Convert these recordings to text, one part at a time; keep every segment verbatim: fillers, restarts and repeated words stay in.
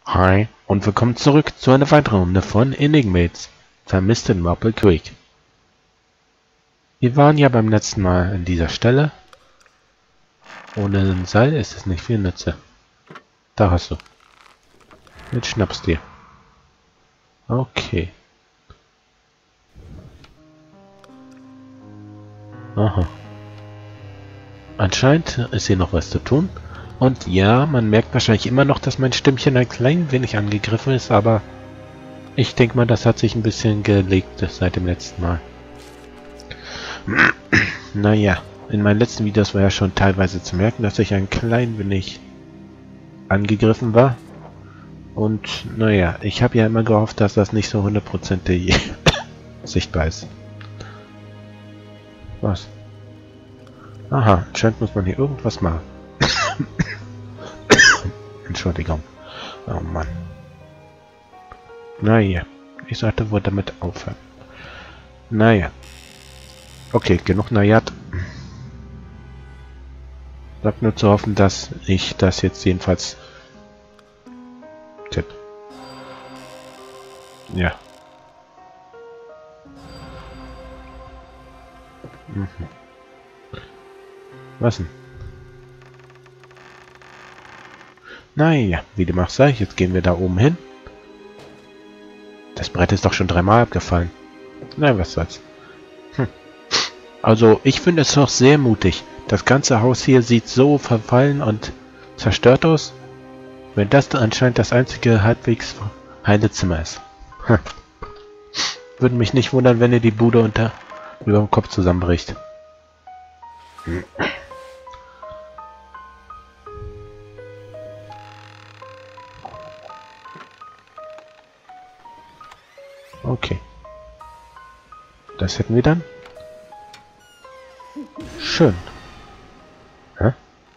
Hi und willkommen zurück zu einer weiteren Runde von Enigmates, vermisst in Maple Creek. Wir waren ja beim letzten Mal an dieser Stelle. Ohne ein Seil ist es nicht viel Nütze. Da hast du. Jetzt schnappst dir. Okay. Aha. Anscheinend ist hier noch was zu tun. Und ja, man merkt wahrscheinlich immer noch, dass mein Stimmchen ein klein wenig angegriffen ist, aber ich denke mal, das hat sich ein bisschen gelegt seit dem letzten Mal. Naja, in meinen letzten Videos war ja schon teilweise zu merken, dass ich ein klein wenig angegriffen war. Und naja, ich habe ja immer gehofft, dass das nicht so hundertprozentig sichtbar ist. Was? Aha, anscheinend muss man hier irgendwas machen. Entschuldigung. Oh Mann. Naja, ich sollte wohl damit aufhören. Naja. Okay, genug Najat. Bleibt nur zu hoffen, dass ich das jetzt jedenfalls... Tipp. Ja. Mhm. Was denn? Naja, wie dem auch sei, jetzt gehen wir da oben hin. Das Brett ist doch schon dreimal abgefallen. Nein, was soll's. Hm. Also, ich finde es doch sehr mutig. Das ganze Haus hier sieht so verfallen und zerstört aus, wenn das anscheinend das einzige halbwegs heile Zimmer ist. Hm. Würde mich nicht wundern, wenn ihr die Bude unter über dem Kopf zusammenbricht. Hm. Okay. Das hätten wir dann. Schön. Hä?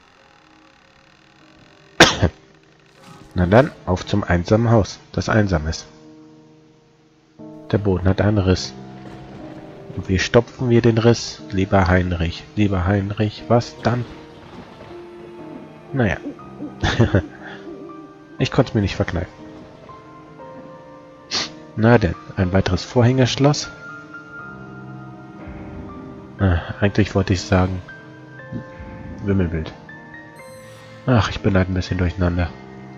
Na dann, auf zum einsamen Haus, das einsam ist. Der Boden hat einen Riss. Und wie stopfen wir den Riss? Lieber Heinrich, lieber Heinrich, was dann? Naja. Ich konnte es mir nicht verkneifen. Na denn, ein weiteres Vorhängeschloss. Ah, eigentlich wollte ich sagen, Wimmelbild. Ach, ich bin halt ein bisschen durcheinander.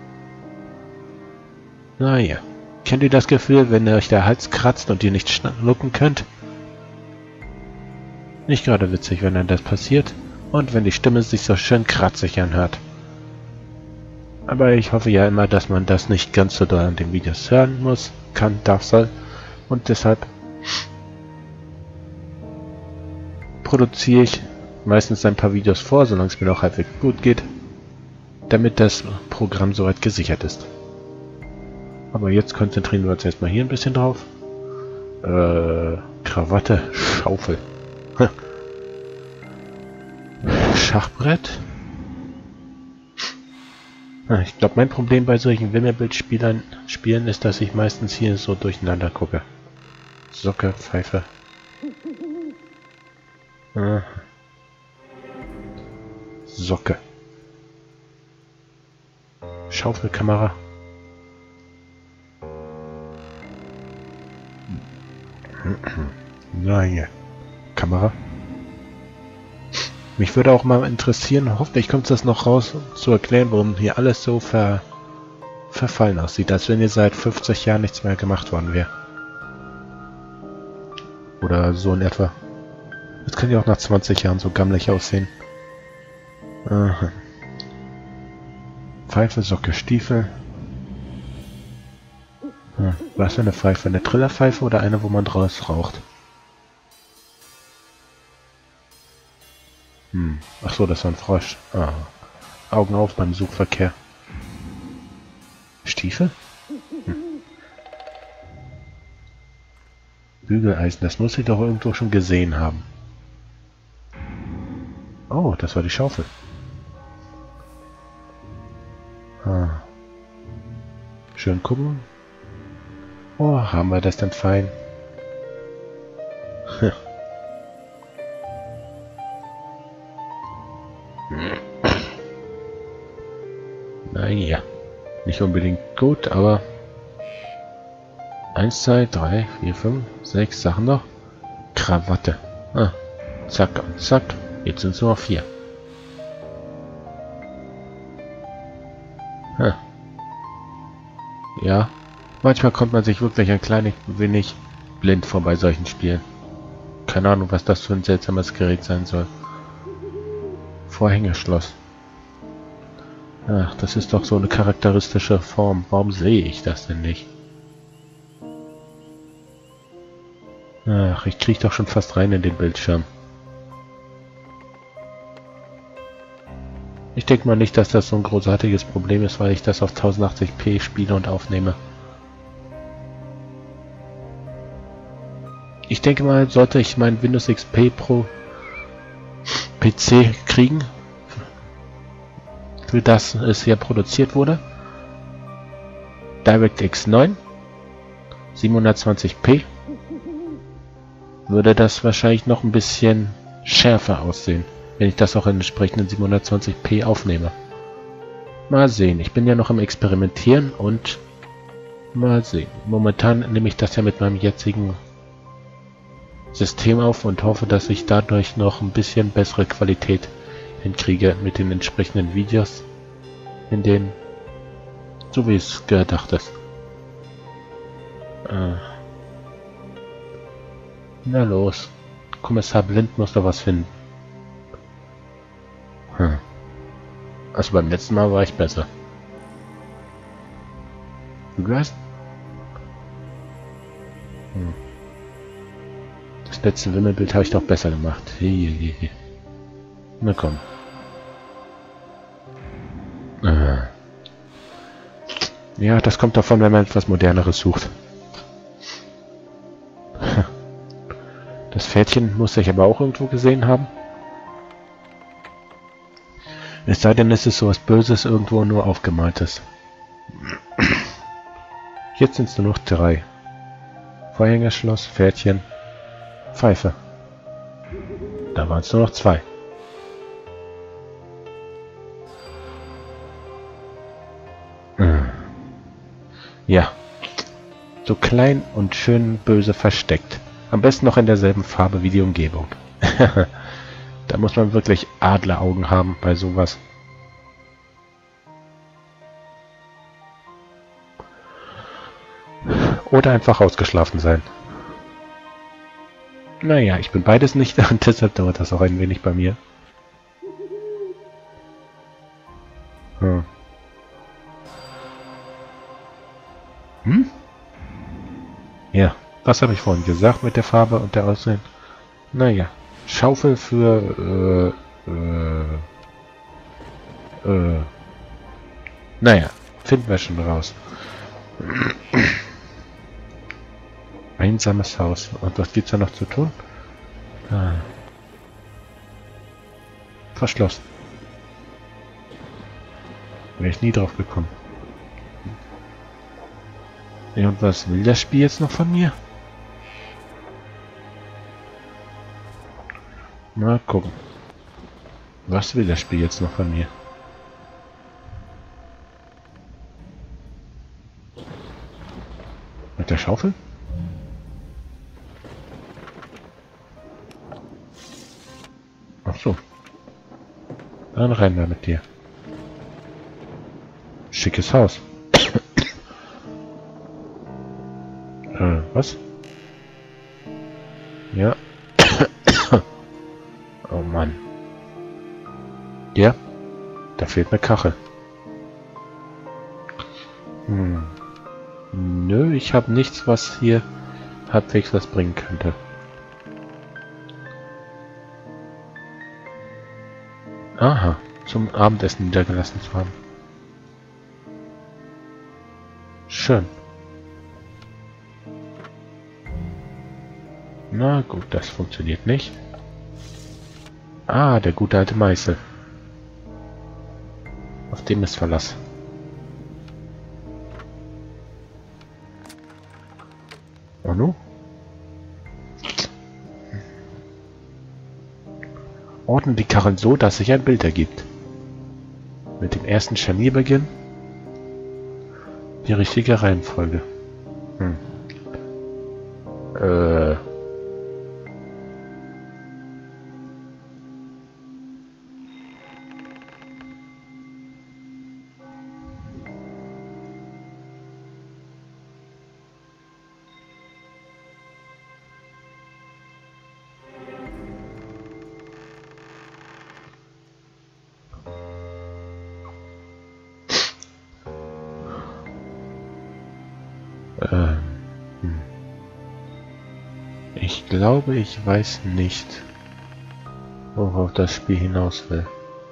Naja, kennt ihr das Gefühl, wenn euch der Hals kratzt und ihr nicht schlucken könnt? Nicht gerade witzig, wenn dann das passiert und wenn die Stimme sich so schön kratzig anhört. Aber ich hoffe ja immer, dass man das nicht ganz so doll an den Videos hören muss, kann, darf, soll. Und deshalb produziere ich meistens ein paar Videos vor, solange es mir noch halbwegs gut geht, damit das Programm soweit gesichert ist. Aber jetzt konzentrieren wir uns erstmal hier ein bisschen drauf. Äh, Krawatte, Schaufel. Schachbrett. Ich glaube, mein Problem bei solchen Wimmelbildspielern Spielen ist, dass ich meistens hier so durcheinander gucke. Socke, Pfeife. Ah. Socke. Schaufelkamera. Nein. Kamera. Mich würde auch mal interessieren, hoffentlich kommt das noch raus, zu erklären, warum hier alles so ver verfallen aussieht, als wenn hier seit fünfzig Jahren nichts mehr gemacht worden wäre. Oder so in etwa. Das kann ja auch nach zwanzig Jahren so gammelig aussehen. Aha. Pfeife, Socke, Stiefel. Hm. Was für eine Pfeife? Eine Trillerpfeife oder eine, wo man draus raucht? Hm. Ach so, das war ein Frosch. Ah. Augen auf beim Suchverkehr. Stiefel? Hm. Bügeleisen, das muss ich doch irgendwo schon gesehen haben. Oh, das war die Schaufel. Ah. Schön gucken. Oh, haben wir das denn fein? Naja. Nicht unbedingt gut, aber eins, zwei, drei, vier, fünf, sechs Sachen noch. Krawatte. Ah, zack und zack. Jetzt sind es nur noch vier. Hm. Ja, manchmal kommt man sich wirklich ein kleines wenig blind vor bei solchen Spielen. Keine Ahnung, was das für ein seltsames Gerät sein soll. Vorhängeschloss. Ach, das ist doch so eine charakteristische Form. Warum sehe ich das denn nicht? Ach, ich kriege doch schon fast rein in den Bildschirm. Ich denke mal nicht, dass das so ein großartiges Problem ist, weil ich das auf tausendachtzig p spiele und aufnehme. Ich denke mal, sollte ich meinen Windows X P Pro P C kriegen, für das es hier produziert wurde, DirectX neun, siebenhundertzwanzig p, würde das wahrscheinlich noch ein bisschen schärfer aussehen, wenn ich das auch in entsprechenden siebenhundertzwanzig p aufnehme. Mal sehen, ich bin ja noch im Experimentieren und mal sehen. Momentan nehme ich das ja mit meinem jetzigen System auf und hoffe, dass ich dadurch noch ein bisschen bessere Qualität hinkriege mit den entsprechenden Videos, in denen, so wie es gedacht ist. Äh. Na los, Kommissar Blind muss doch was finden. Hm. Also beim letzten Mal war ich besser. Du weißt? Hm. Das letzte Wimmelbild habe ich doch besser gemacht. Hehehe. Na komm. Äh. Ja, das kommt davon, wenn man etwas Moderneres sucht. Das Pferdchen muss ich aber auch irgendwo gesehen haben. Es sei denn, es ist sowas Böses irgendwo nur aufgemaltes. Jetzt sind es nur noch drei. Vorhängerschloss, Pferdchen, Pfeife. Da waren es nur noch zwei. Ja. So klein und schön böse versteckt. Am besten noch in derselben Farbe wie die Umgebung. Da muss man wirklich Adleraugen haben bei sowas. Oder einfach ausgeschlafen sein. Naja, ich bin beides nicht und deshalb dauert das auch ein wenig bei mir. Hm? Hm? Ja, was habe ich vorhin gesagt mit der Farbe und der Aussehen? Naja, Schaufel für... Äh, äh, äh, naja, finden wir schon raus. Einsames Haus. Und was gibt's da noch zu tun? Ah. Verschlossen. Wäre ich nie drauf gekommen. Ja, und was will das Spiel jetzt noch von mir? Mal gucken. Was will das Spiel jetzt noch von mir? Mit der Schaufel? Ach so. Dann rein da mit dir. Schickes Haus. äh, was? Ja. Oh Mann. Ja, da fehlt eine Kachel. Hm. Nö, ich habe nichts, was hier halbwegs was bringen könnte. Aha, zum Abendessen niedergelassen zu haben. Schön. Na gut, das funktioniert nicht. Ah, der gute alte Meißel. Auf dem ist Verlass. Oh no? Ordne die Kacheln so, dass sich ein Bild ergibt. Mit dem ersten Scharnier beginnen. die richtige Reihenfolge. Hm. Äh. Ähm, hm. Ich glaube, ich weiß nicht, worauf das Spiel hinaus will.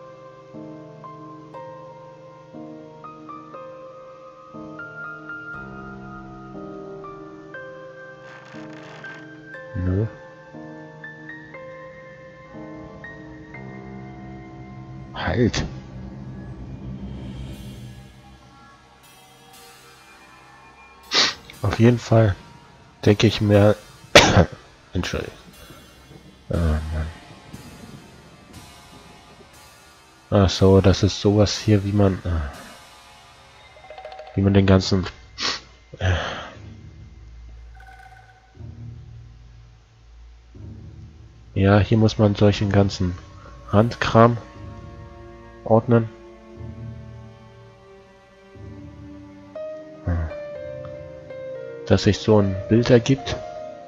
Nö. Halt! Auf jeden Fall denke ich mir... Entschuldigung. Oh Mann. Ach so, das ist sowas hier, wie man... Wie man den ganzen... Ja, hier muss man solchen ganzen Randkram ordnen. Dass sich so ein Bild ergibt.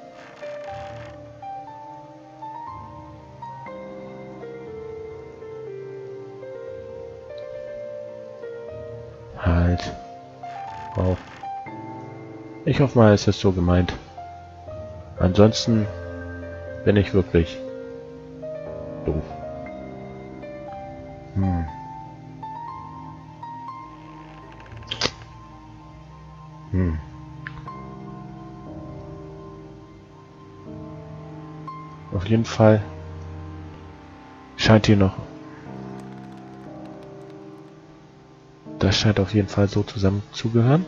Halt. Wow. Ich hoffe mal, es ist so gemeint. Ansonsten bin ich wirklich doof. Hm. Hm. Auf jeden Fall scheint hier noch... Das scheint auf jeden Fall so zusammen zu gehören.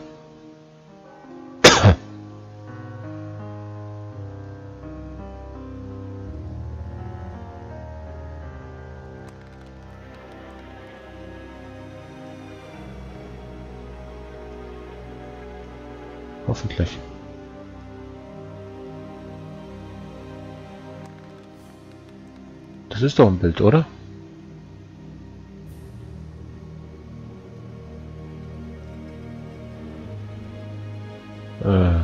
Hoffentlich. Das ist doch ein Bild, oder? Äh.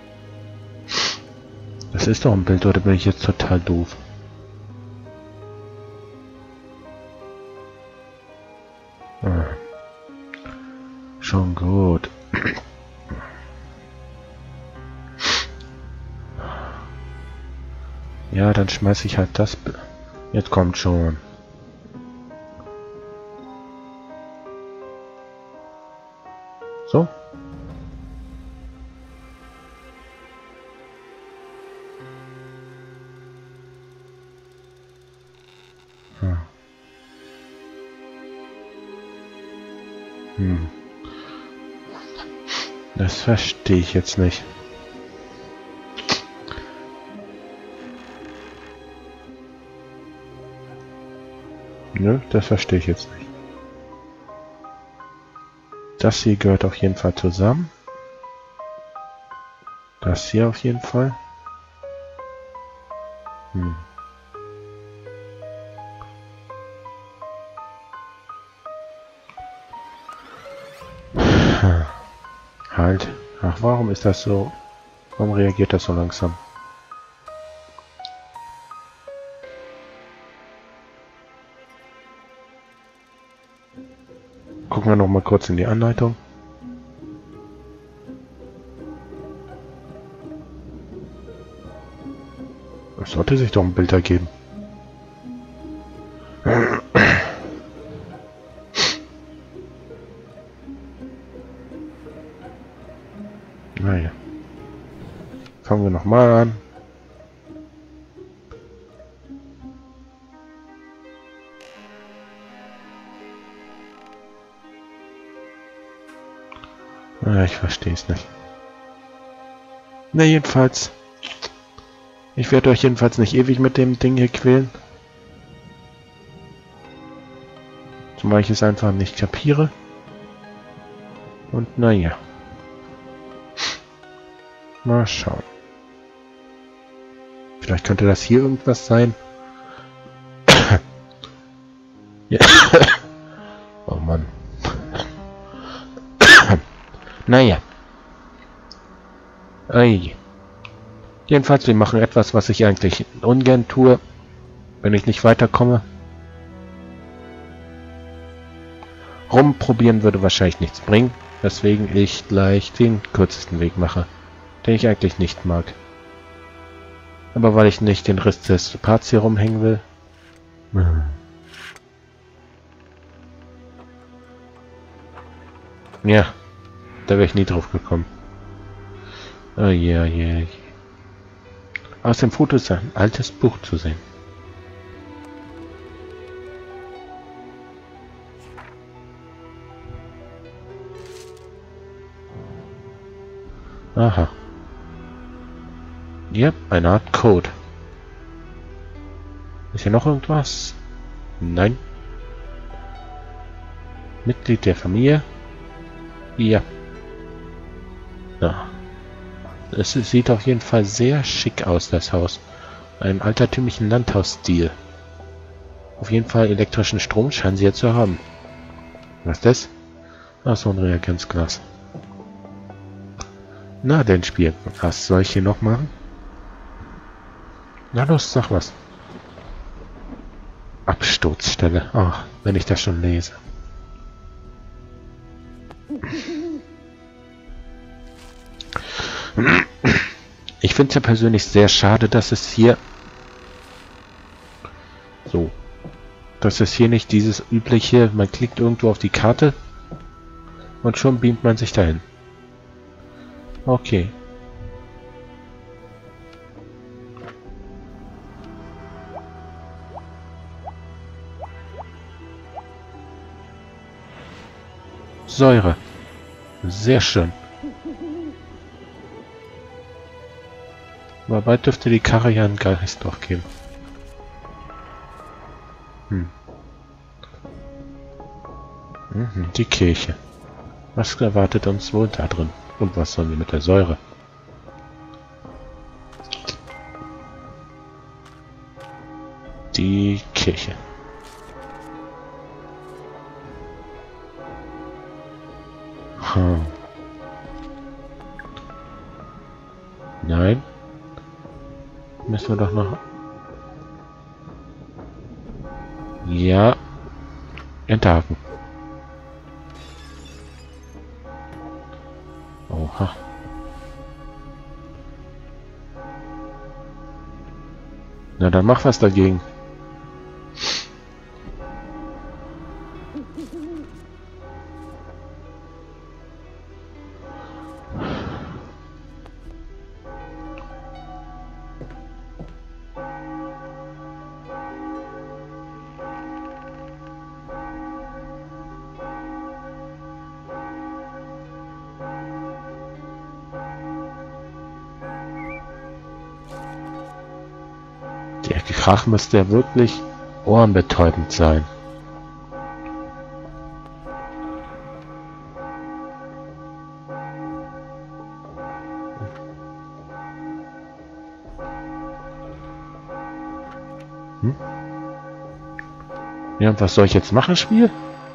Das ist doch ein Bild, oder bin ich jetzt total doof? Ah. Schon gut. Ja, dann schmeiße ich halt das... Be Jetzt kommt schon. So. Hm. Hm. Das verstehe ich jetzt nicht. Nö, das verstehe ich jetzt nicht. Das hier gehört auf jeden Fall zusammen. Das hier auf jeden Fall. Hm. Halt. Ach, warum ist das so? Warum reagiert das so langsam? Gucken wir noch mal kurz in die Anleitung. Es sollte sich doch ein Bild ergeben. Naja. Fangen wir noch mal an. Ja, ich verstehe es nicht. Na jedenfalls. Ich werde euch jedenfalls nicht ewig mit dem Ding hier quälen. Zumal ich es einfach nicht kapiere. Und naja. Mal schauen. Vielleicht könnte das hier irgendwas sein. Ja. Oh Mann. Naja. Ei. Jedenfalls, wir machen etwas, was ich eigentlich ungern tue, wenn ich nicht weiterkomme. Rumprobieren würde wahrscheinlich nichts bringen, weswegen ich gleich den kürzesten Weg mache, den ich eigentlich nicht mag. Aber weil ich nicht den Rest des Parts hier rumhängen will. Ja, da wäre ich nie drauf gekommen. Oh ja, ja. Aus dem Foto ist ein altes Buch zu sehen. Aha. Ja, eine Art Code. Ist hier noch irgendwas? Nein. Mitglied der Familie? Ja. Ja. Es sieht auf jeden Fall sehr schick aus, das Haus. Einen altertümlichen Landhausstil. Auf jeden Fall elektrischen Strom scheinen sie jetzt zu haben. Was ist das? Ach, so ein Reagenzglas. Na denn, Spiel. Was soll ich hier noch machen? Na los, sag was. Absturzstelle. Ach, wenn ich das schon lese. Ich finde es ja persönlich sehr schade, dass es hier so, dass es hier nicht dieses übliche, man klickt irgendwo auf die Karte und schon beamt man sich dahin. Okay. Säure. Sehr schön. Aber bald dürfte die Karre ja einen Geistdorf geben. Hm. Mhm, die Kirche. Was erwartet uns wohl da drin? Und was sollen wir mit der Säure? Die Kirche. Hm. Nein. Müssen wir doch noch... Ja. Enthaken. Oha. Na dann mach was dagegen. Der Krach müsste ja wirklich ohrenbetäubend sein. Hm? Ja, und was soll ich jetzt machen, Spiel?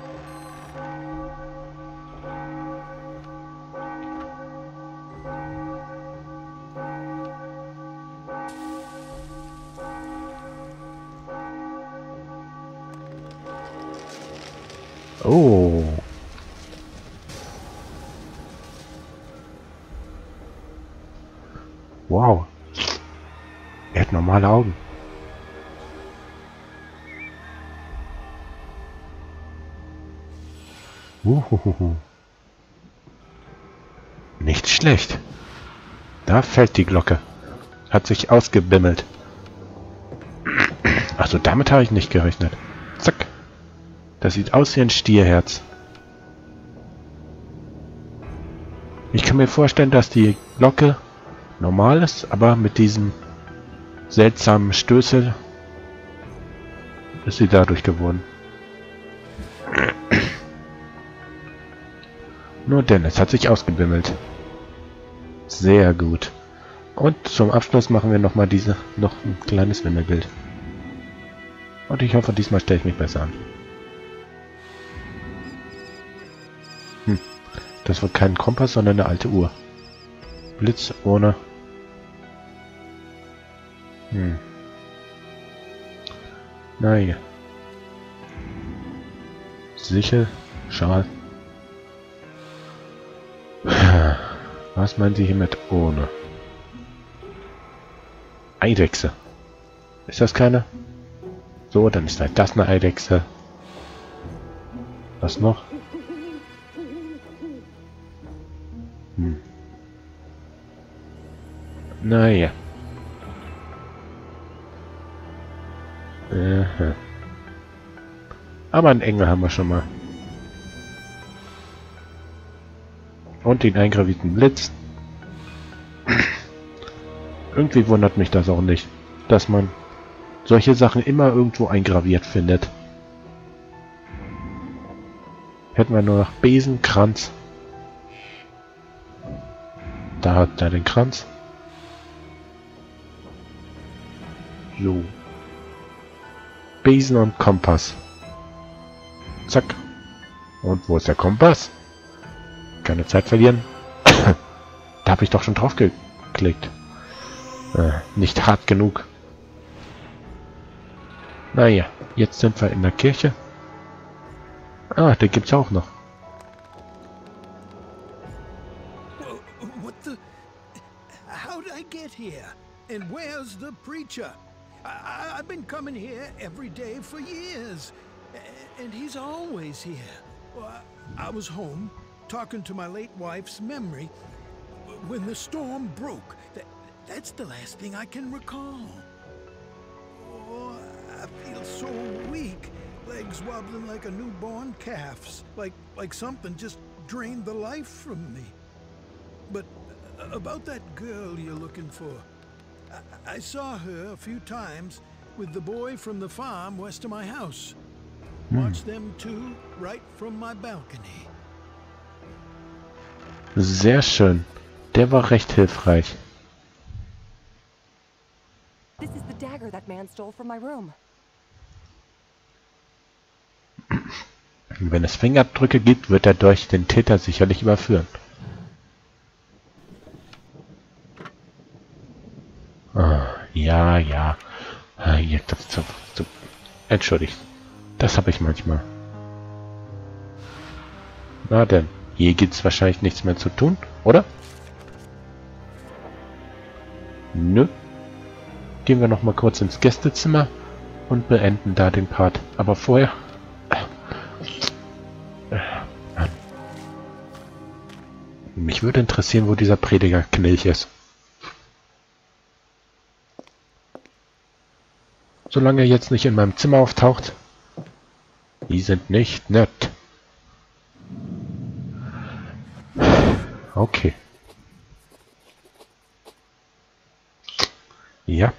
Oh. Wow. Er hat normale Augen. Uhuhu. Nicht schlecht. Da fällt die Glocke. Hat sich ausgebimmelt. Also damit habe ich nicht gerechnet. Zack. Das sieht aus wie ein Stierherz. Ich kann mir vorstellen, dass die Glocke normal ist, aber mit diesem seltsamen Stößel ist sie dadurch geworden. Nur denn, es hat sich ausgebimmelt. Sehr gut. Und zum Abschluss machen wir nochmal diese, noch ein kleines Wendebild. Und ich hoffe, diesmal stelle ich mich besser an. Hm. Das wird kein Kompass, sondern eine alte Uhr. Blitz ohne... Hm. Naja. Sichel, Schal. Was meinen Sie hiermit ohne? Eidechse. Ist das keine? So, dann ist halt das eine Eidechse. Was noch? Hm. Naja. Aha. Aber einen Engel haben wir schon mal. Und den eingravierten Blitz. Irgendwie wundert mich das auch nicht, dass man solche Sachen immer irgendwo eingraviert findet. Hätten wir nur noch Besen, Kranz. Da hat er den Kranz. So. Besen und Kompass. Zack. Und wo ist der Kompass? Keine Zeit verlieren. Da habe ich doch schon drauf geklickt. Äh, nicht hart genug. Naja, jetzt sind wir in der Kirche. Ah, den gibt's auch noch. What the? How did I get here? And where's the preacher? I I've been coming here every day for years, and he's always here. Well, I was home talking to my late wife's memory when the storm broke. That, that's the last thing I can recall. Oh, I feel so weak. Legs wobbling like a newborn calf's. Like, like something just drained the life from me. But uh, about that girl you're looking for. I, I saw her a few times with the boy from the farm west of my house. Watched them two right from my balcony. Sehr schön. Der war recht hilfreich. This is the dagger that man stole from my room. Wenn es Fingerabdrücke gibt, wird er durch den Täter sicherlich überführen. Ah, ja, ja. Ah, hier, das, das, das, entschuldigt. Das habe ich manchmal. Na denn, hier gibt es wahrscheinlich nichts mehr zu tun, oder? Nö. Gehen wir noch mal kurz ins Gästezimmer und beenden da den Part. Aber vorher... Mich würde interessieren, wo dieser Prediger-Knilch ist. Solange er jetzt nicht in meinem Zimmer auftaucht. Die sind nicht nett. Okay. Ja.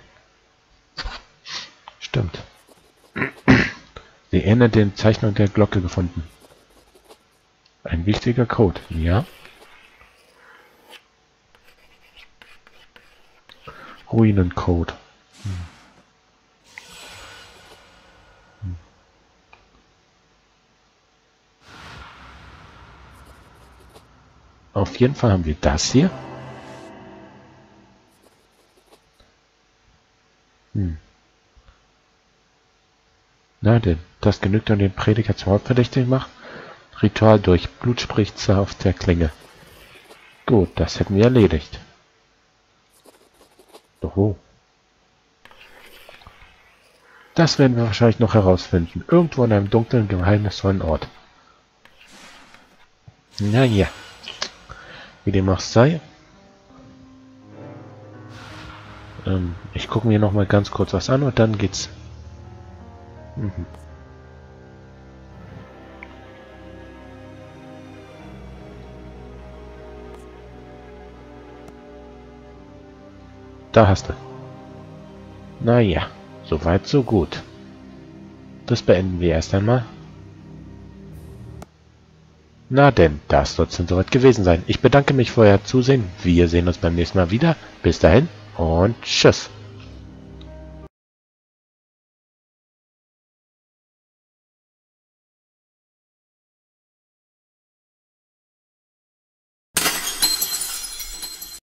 Stimmt. Sie erinnert den Zeichnung der Glocke gefunden. Ein wichtiger Code. Ja. Ruinencode. Hm. Hm. Auf jeden Fall haben wir das hier. Hm. Na denn, das genügt, um den Prediger zum Hauptverdächtigen macht. Ritual durch Blutspritze auf der Klinge. Gut, das hätten wir erledigt. Oh. Das werden wir wahrscheinlich noch herausfinden. Irgendwo in einem dunklen, geheimnisvollen Ort. Naja. Wie dem auch sei. Ähm, ich gucke mir noch mal ganz kurz was an und dann geht's. Mhm. Da hast du. Naja, soweit so gut. Das beenden wir erst einmal. Na denn, das soll es dann soweit gewesen sein. Ich bedanke mich für euer Zusehen. Wir sehen uns beim nächsten Mal wieder. Bis dahin und tschüss.